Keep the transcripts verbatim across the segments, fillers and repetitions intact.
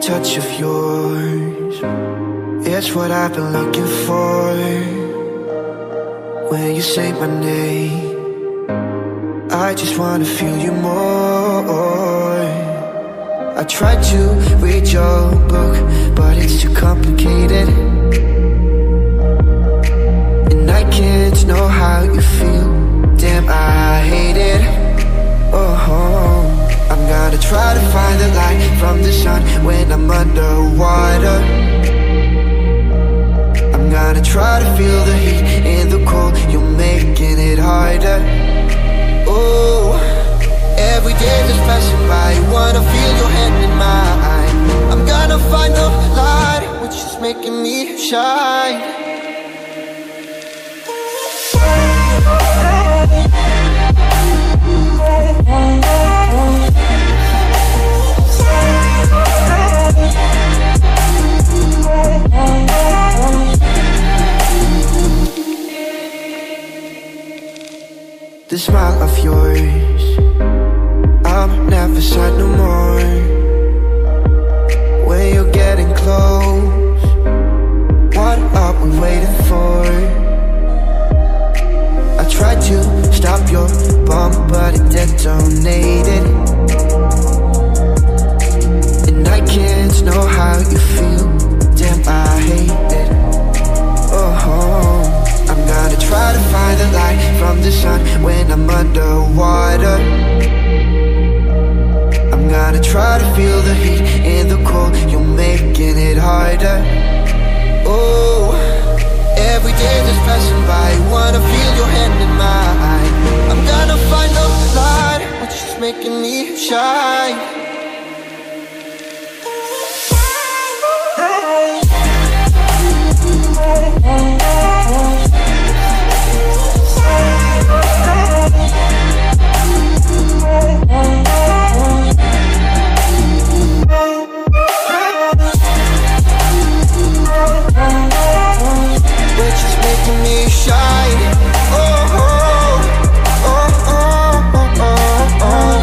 touch of yours, it's what I've been looking for. When you say my name, I just wanna feel you more. I tried to read your book, but it's too complicated, and I can't know how you feel. Damn, I hate it. Oh, I'm gonna try to find the light from the sun when I'm underwater. I'm gonna try to feel the heat in the cold. You're making it harder. Oh, every day just passing by, wanna feel your hand in mine. I'm gonna find the light, which is making me shine. The smile of yours, I'm never sad no more. When you're getting close, what are we waiting for? I tried to stop your bomb, but it detonated, and I can't know how you feel. Damn, I hate it. Oh, I'm gonna try to find the light from the sun when I'm underwater. I'm gonna try to feel the heat in the cold. You're making it harder. Oh, every day just passing by, wanna feel your hand in mine. I'm gonna find the light, which is making me shine. Which is making me shine. Oh, oh, oh, oh, oh, oh, oh.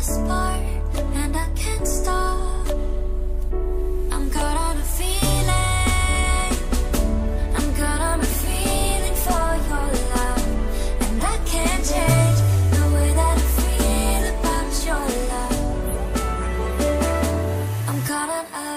best part, and I can't stop. I'm caught on a feeling, I'm caught on a feeling for your love, and I can't change the way that I feel about your love. I'm caught on a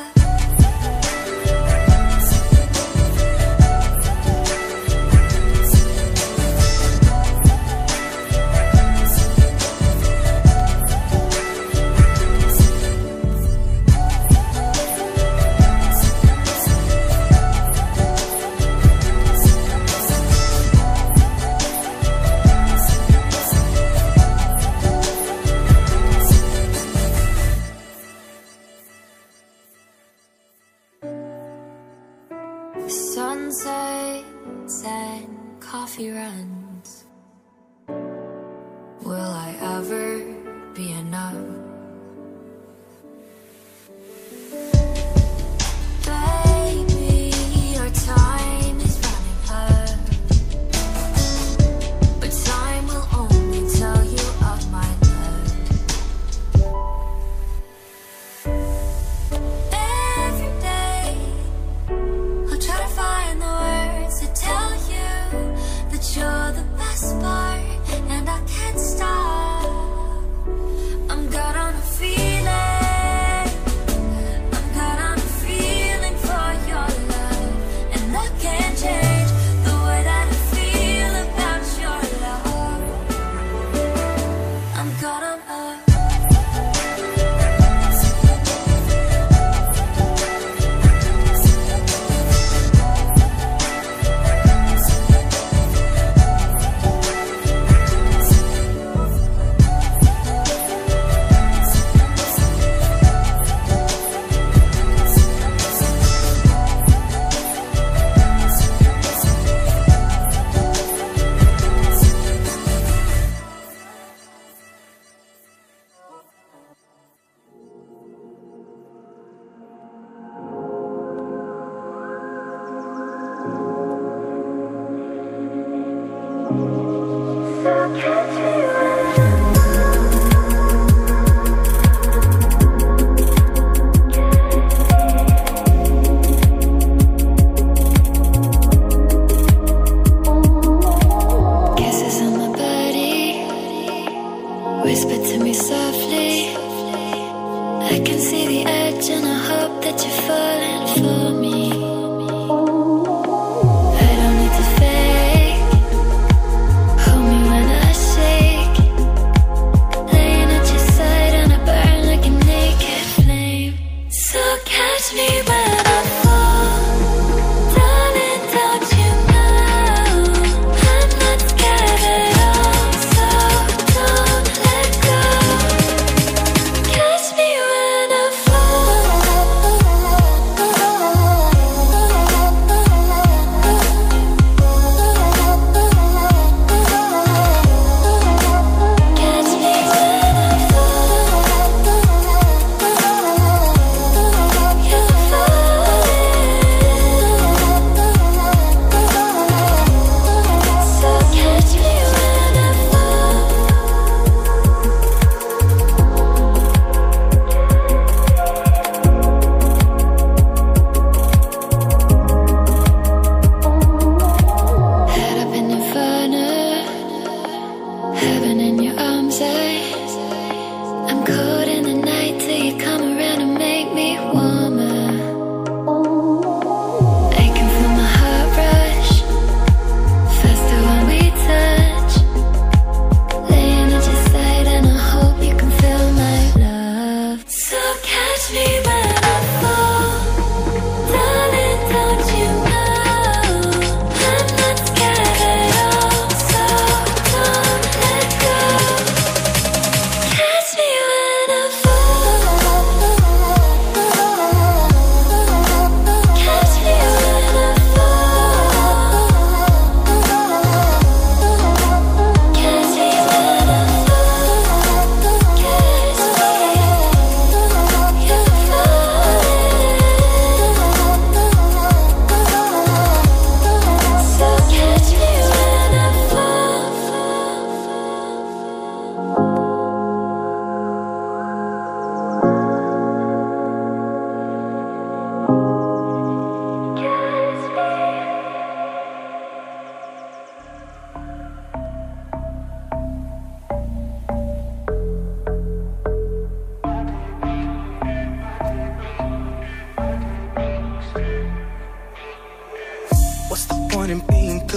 sunsets and coffee runs. Will I ever be enough? Baby, our time is running out, but time will only tell you of my love. Every day I'll try to find the words to tell you that you're the best part, and I can't stop. I'm caught on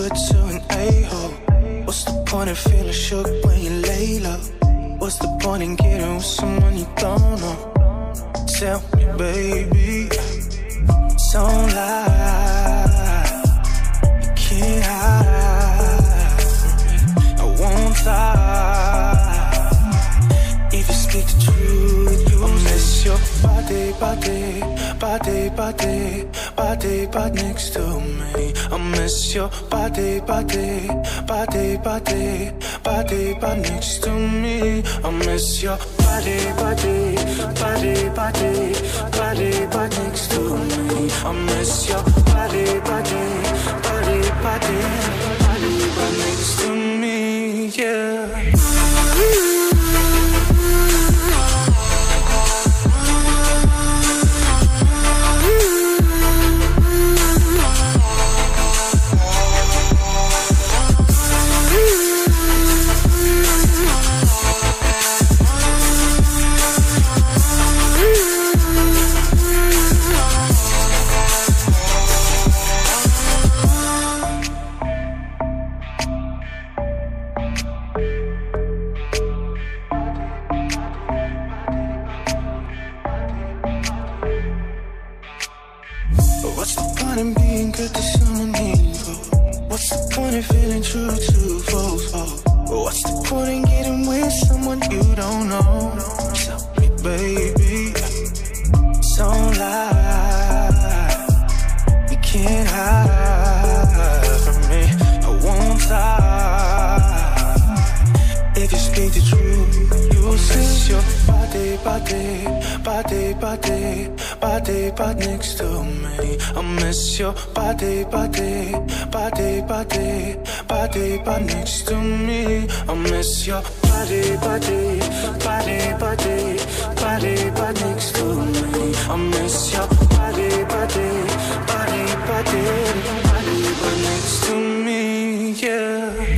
good to an a-hole? What's the point in feeling shook when you lay low? What's the point in getting with someone you don't know? Tell me, baby, don't lie. You can't hide from me. I won't lie. If you speak the truth, you'll miss your body, body, body, body, body, body next to me. I miss your body, body, body, body, body, body next to me. I miss your body, body, body, body, body, body next to me. I miss your body, body, body, body, body, body next to me. Yeah. What's the point in being good to someone evil? What's the point in feeling true to folks? Oh, what's the point in getting with someone you don't know? Tell me, baby, don't lie. You can't hide from me. I won't lie. If you speak the truth, you'll miss your body, body, body, body, body, body next to me. I miss your body, body, body, body, body, body next to me. I miss your body, body, body, body, body, body next to me. I miss your body, body, body, body, body, body next to me. Yeah.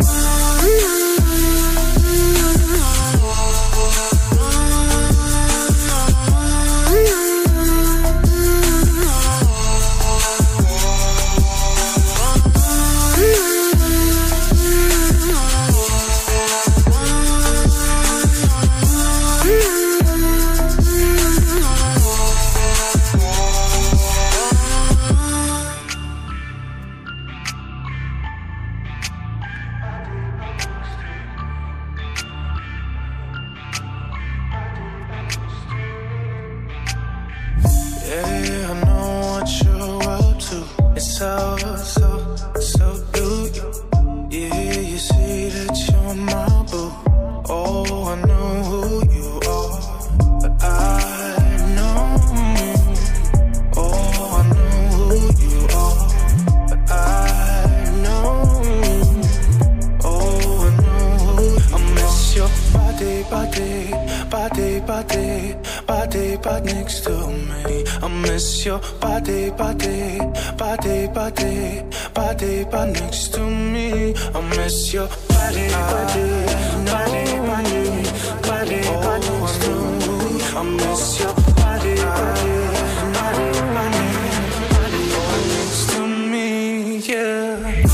Yeah, I know what you're up to. It's so, so, so do you. Yeah, you see that you're my boo. Oh, I know who you are, but I know. Oh, I know who you are, but I know. Oh, I know who. I miss your body, body, body, body, body, body next to me. I miss your body, body, body, body, body, body next to me. I miss your body, body, body, body, body, body next to me. I miss your body, body, body, body, body, body next to me. Yeah.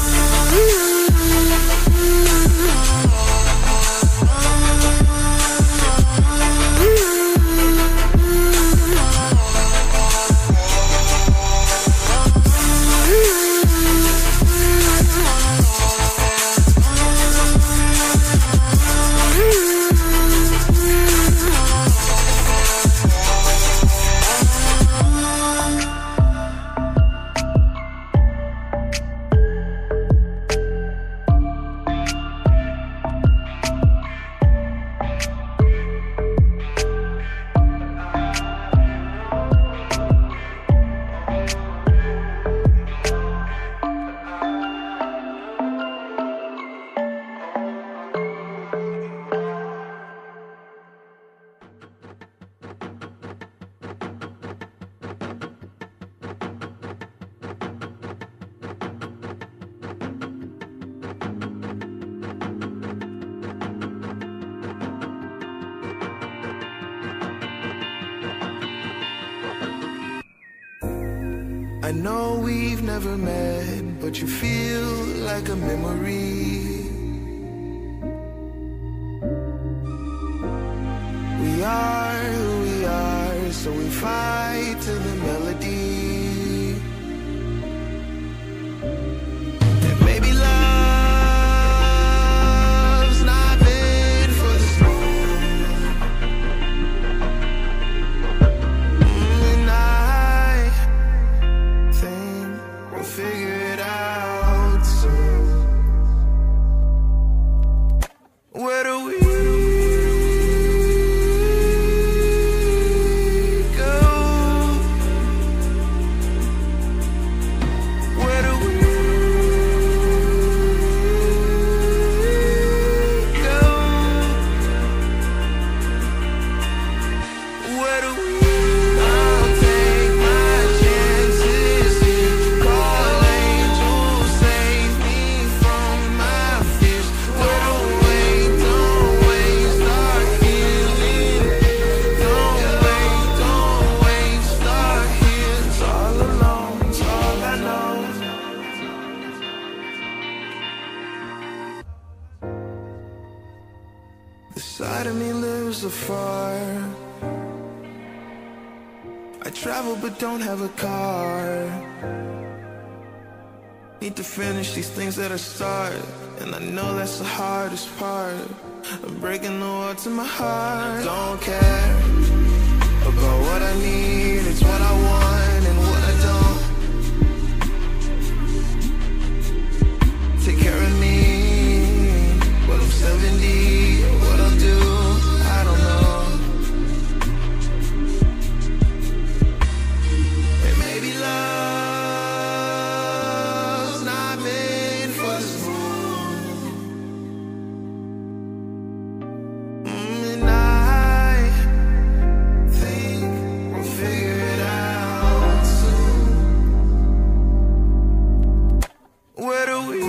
I know we've never met, but you feel like a memory. We are who we are, so we fight to the melody. And maybe love's not made for this moment. And I think we'll figure it out soon. Where do we side of me lives afar. I travel but don't have a car. Need to finish these things that I start, and I know that's the hardest part. I'm breaking the wall to my heart. Don't care about what I need, it's what I want and what I don't. Take care of me when I'm seventy. What I'll do, I don't know. And maybe love's not made for this room. Mm, and I think we'll figure it out soon. Where do we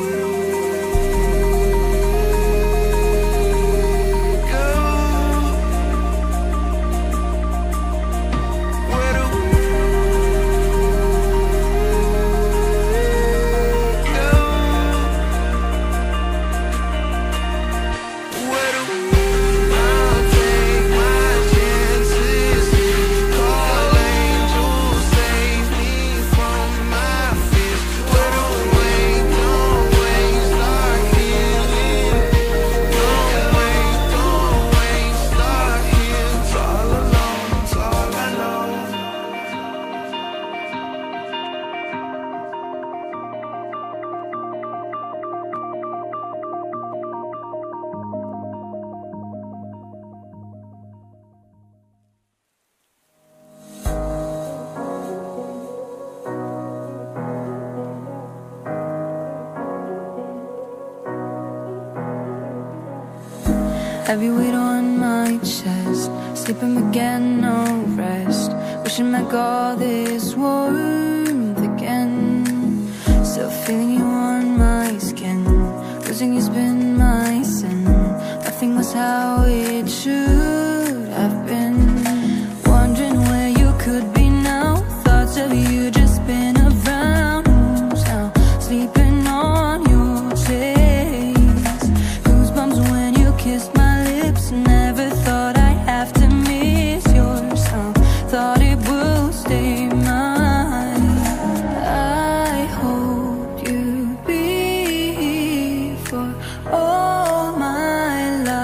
heavy weight on my chest, sleeping again, no rest. Wishing my God this warmth again. Still feeling you on my skin. Losing you's been my sin. Nothing was how it should have been. Wondering where you could be now. Thoughts of you just been around. Who's now sleeping on your chest? Goosebumps when you kissed my lips. Never thought I'd have to miss your sound. Thought it would stay mine. I hope you'd be here for all my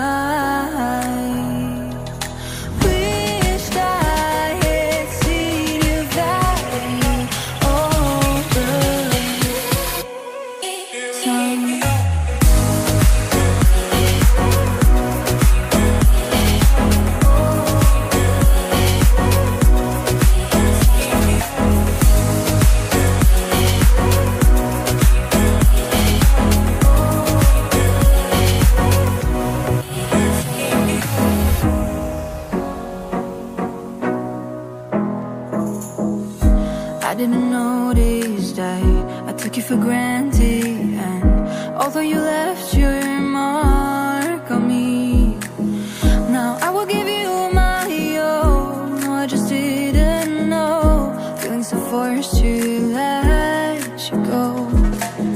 life. Wished I had seen you value all the time. I didn't notice that I took you for granted, and although you left your mark on me, now I will give you my all. No, I just didn't know. Feeling so forced to let you go.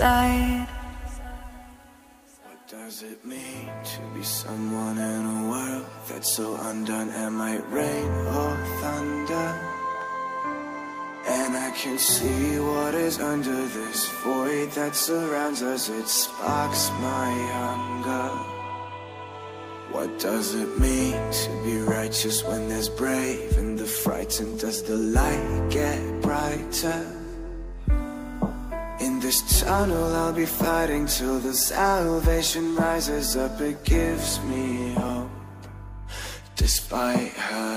side. What does it mean to be someone in a world that's so undone? It might rain or thunder, and I can see what is under this void that surrounds us. It sparks my hunger. What does it mean to be righteous when there's brave and the frightened? Does the light get brighter? In this tunnel I'll be fighting till the salvation rises up. It gives me hope, despite her.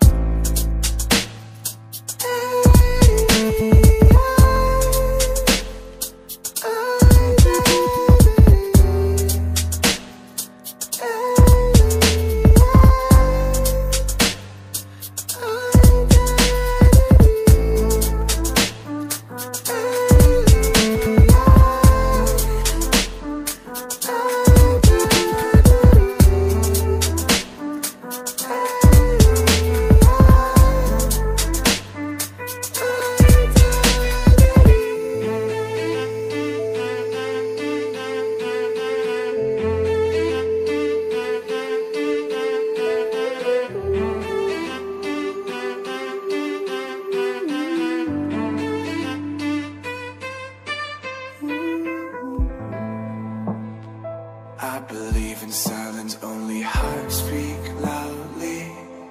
I believe in silence, only hearts speak loudly.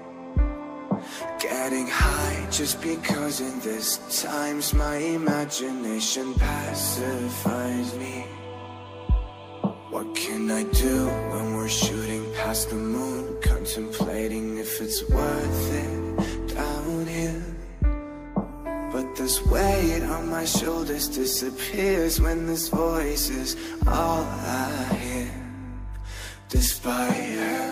Getting high just because in this times my imagination pacifies me. What can I do when we're shooting past the moon, contemplating if it's worth it down here? But this weight on my shoulders disappears when this voice is all I hear, despite her.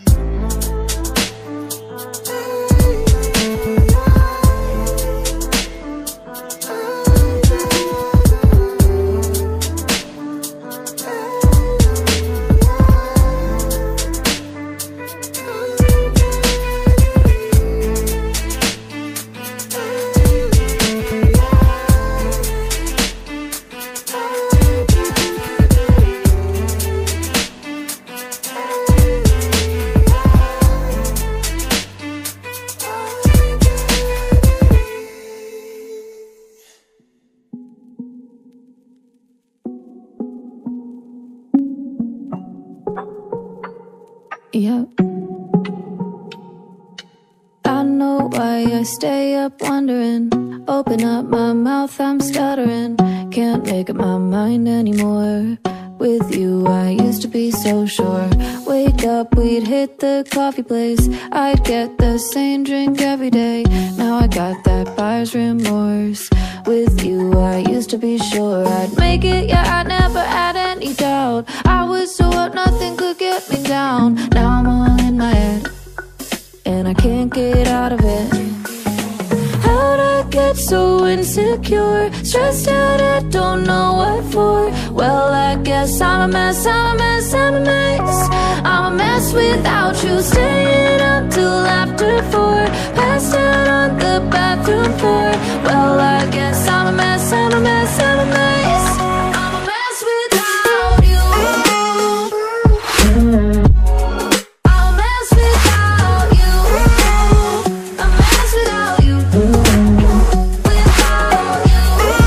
Yep. I know why I stay up wondering. Open up my mouth, I'm stuttering. Can't make up my mind anymore. With you I used to be so sure. Wake up, we'd hit the coffee place. I'd get the same drink every day. Now I got that buyer's remorse. With you I used to be sure I'd make it, yeah, I never had any doubt. I was so up, nothing could get me down. Now I'm all in my head, and I can't get out of it. How'd I get so insecure? Stressed out, I don't know what for. Well, I guess I'm a mess, I'm a mess, I'm a mess. I'm a mess without you. Staying up till after four, passed out on the bathroom floor. Well, I guess I'm a mess, I'm a mess, I'm a mess. I'm a mess without you. I'm a mess without you. A mess without you. Without you.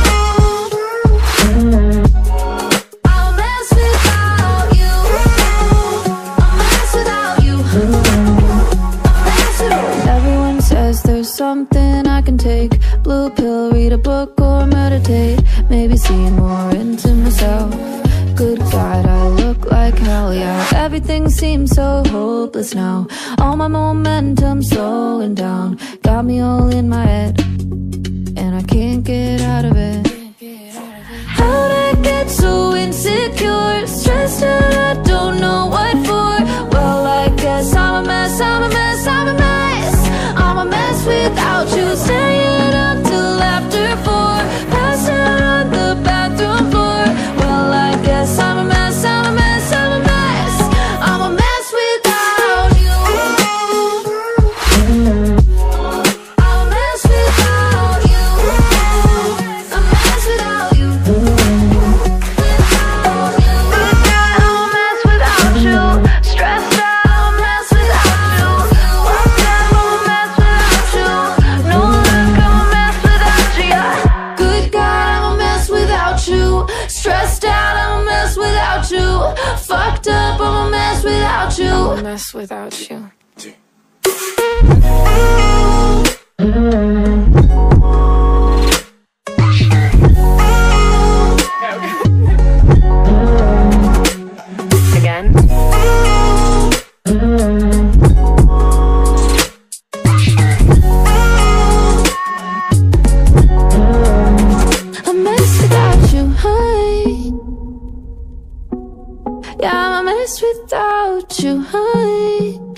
I'm a mess without you. A mess without you. A mess without you. Everyone says there's something I can take. Blue pill, read a book or meditate. Maybe see more into myself. Good God, I look like hell, yeah. Everything seems so hopeless now. All my momentum slowing down. Got me all in my head, and I can't get out of it. How'd I get so insecure? Stressed out, I don't know what for. Well, I guess I'm a mess, I'm a mess, I'm a mess. I'm a mess without you. Staying up till after four, passed out on the bathroom floor. Well, I guess I'm a mess, I'm a mess, I'm a mess. I'm a mess without you. I'm a mess without you. A mess without you. Stressed out, I'm a mess without you. Fucked up, I'm a mess without you. I'm a mess without you. Again. A mess without you, honey. Yeah, I'm a mess without you, honey.